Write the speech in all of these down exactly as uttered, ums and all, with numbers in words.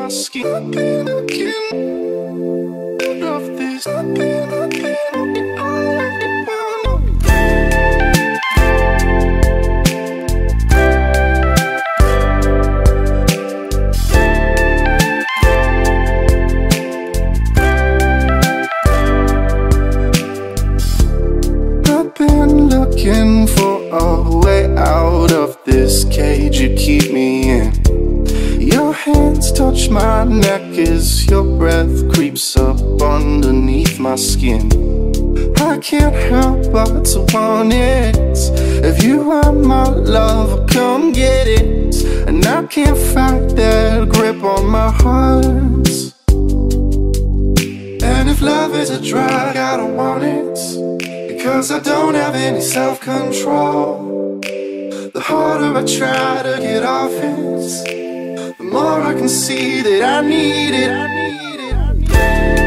my skin. I've been looking of this. I've been looking all I looking for a way out of this cage you keep me in. Your hands touch my neck as your breath creeps up underneath my skin. I can't help but to want it. If you are my love, come get it. And I can't fight that grip on my heart. And if love is a drug, I don't want it, because I don't have any self-control. The harder I try to get off it, the more I can see that I need it, I need it, I need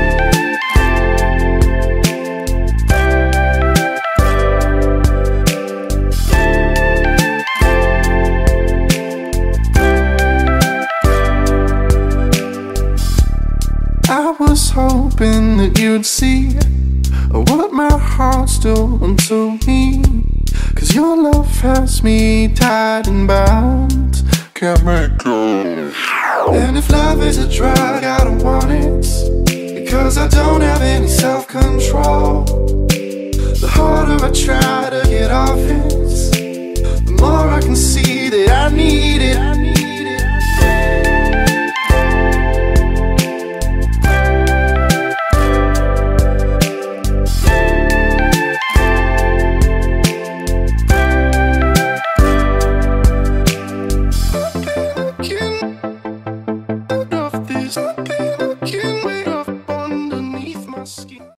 it. I was hoping that you'd see what my heart's doing to me, 'cause your love has me tied and bound, can't make go. And if love is a drug, I don't want it, because I don't have any self-control. The harder I try to get off it, the more I can see that I need it, I need it.